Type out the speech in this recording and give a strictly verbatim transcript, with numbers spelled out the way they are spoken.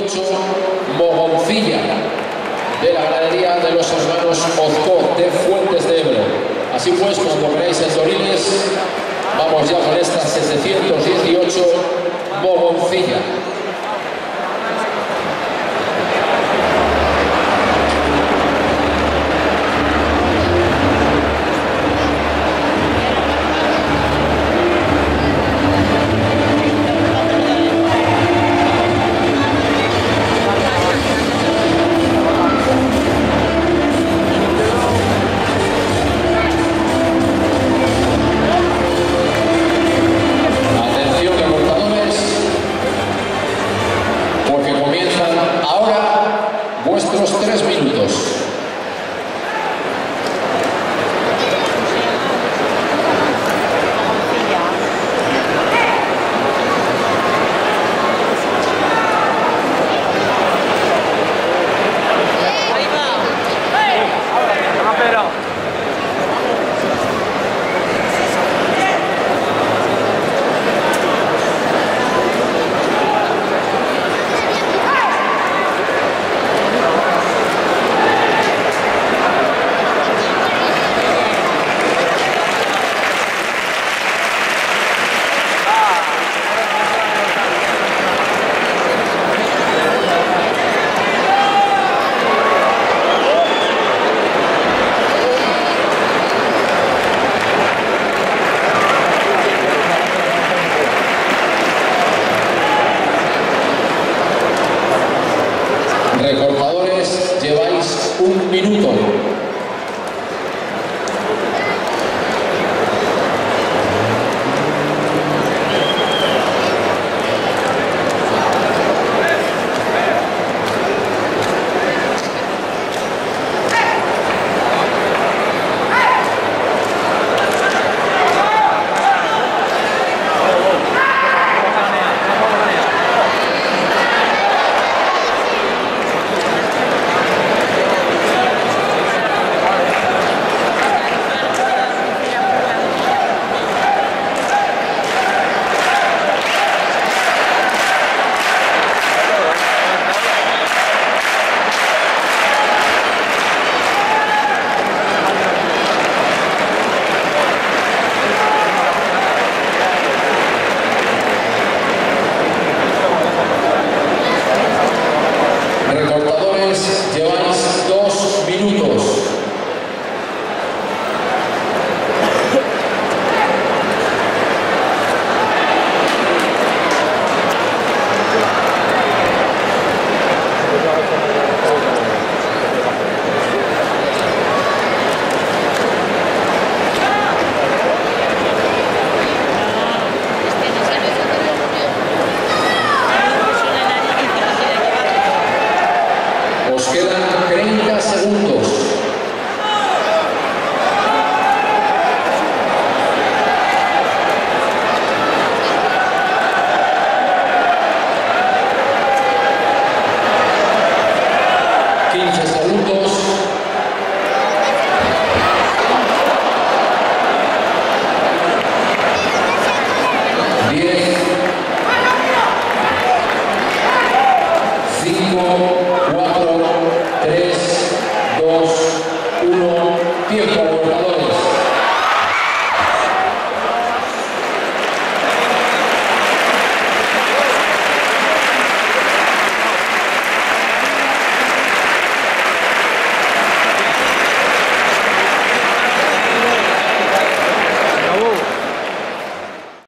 dieciocho, Mogoncilla, de la ganadería de los hermanos Ozco de Fuentes de Ebro. Así pues, cuando veáis en Torines, vamos ya con esta setecientos dieciocho, Mogoncilla. Vuestros tres minutos. Recortadores, lleváis un minuto. Lleváis dos minutos. Os quedan treinta segundos. quince segundos. diez. cinco. cuatro, tres, dos, uno, tiempo.